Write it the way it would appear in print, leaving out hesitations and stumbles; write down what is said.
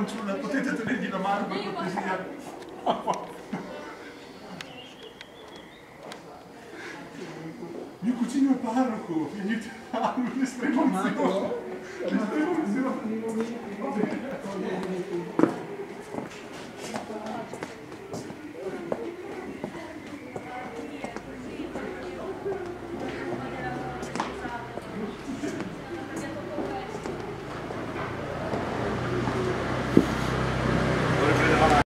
fanciulla, potete tenergli la mano per cortesia? Mio cugino è parroco, mi aiuterà, l'estrema unzione. L'estrema unzione.